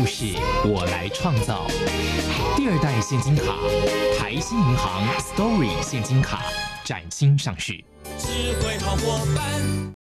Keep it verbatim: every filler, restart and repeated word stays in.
故事，我来创造。第二代现金卡，台新银行 Story 现金卡崭新上市。 智慧好伙伴。